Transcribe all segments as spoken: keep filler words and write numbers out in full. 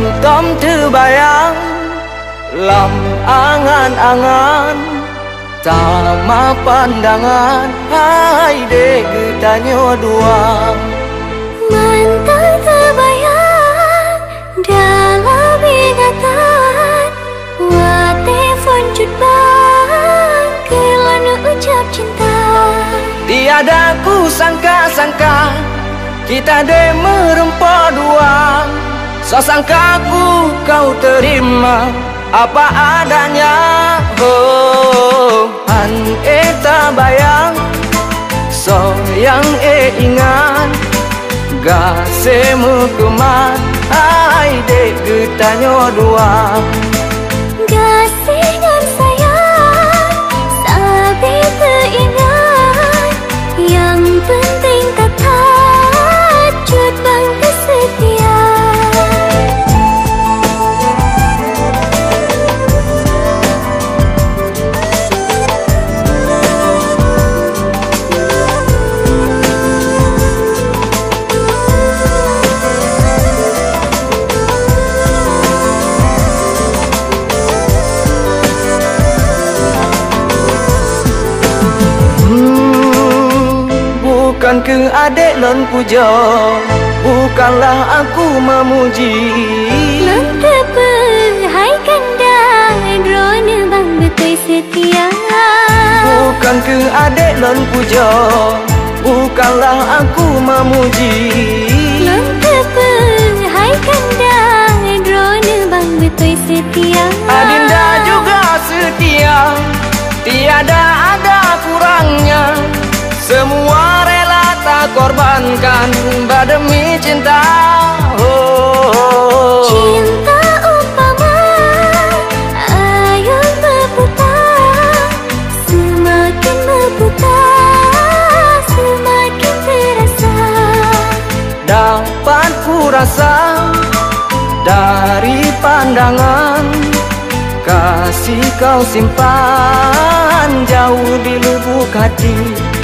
tom terbayang lam angan-angan sama pandangan. Hai dek getanyo dua mantan terbayang dalam ingatan. Wah telefon cut bang kelana ucap cinta. Tiada ku sangka-sangka kita de merempa dua. So sangkaku kau terima apa adanya. Oh, an eta bayang so yang e ingat gase mukumat. Ai dek getanyo dua Gase ngan sayang sabi teringat. Yang penting kata cut bang kesetia. Bukan ke adik lon puja, bukanlah aku memuji. Lon tepe hai kanda drone bang betul setia. Bukan ke adik lon puja, bukanlah aku memuji. Lon tepe hai kanda drone bang betul setia. Adinda juga setia, tiada ada kurangnya. Semua rela tak korbankan demi cinta. Oh, cinta umpama ayun berputar. Semakin berputar semakin terasa. dapat ku rasa dari pandangan kasih kau simpan jauh di lubuk hati.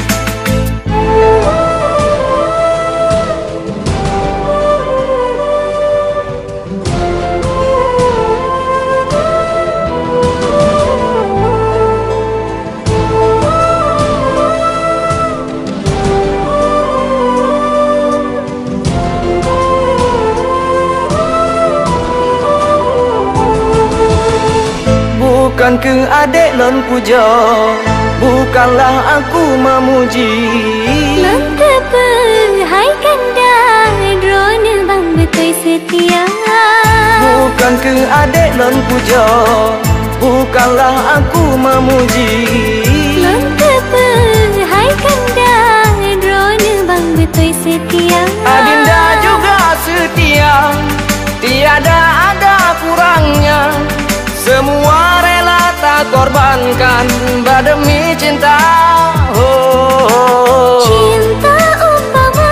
Bukan ke adik lon puja, bukanlah aku memuji. Lon tepe hai kanda drone bang betul setia. Bukan ke adik lon puja, bukanlah aku memuji. Lon tepe hai kanda drone bang betul setia. Adinda juga setia, tiada ada kurangnya. Semua rela tak korbankan demi cinta. Oh, cinta umpama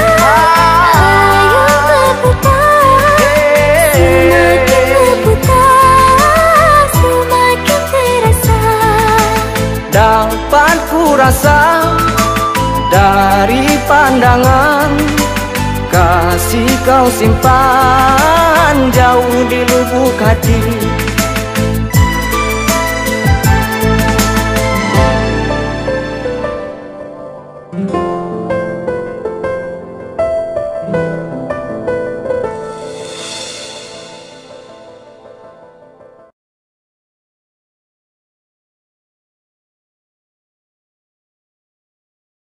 ayun berputar. Semakin berputar semakin terasa. dapat ku rasa dari pandangan kasih kau simpan jauh di lubuk hati.